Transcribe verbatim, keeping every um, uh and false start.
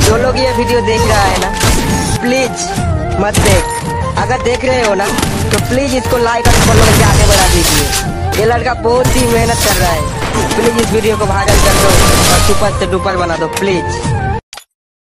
जो लोग ये वीडियो देख रहा है ना, प्लीज मत देख। अगर देख रहे हो ना तो प्लीज इसको लाइक और फॉलो करके आगे बढ़ा दीजिए। ये लड़का बहुत ही मेहनत कर रहा है। प्लीज इस वीडियो को वायरल कर दो और सुपर से डुपर बना दो प्लीज।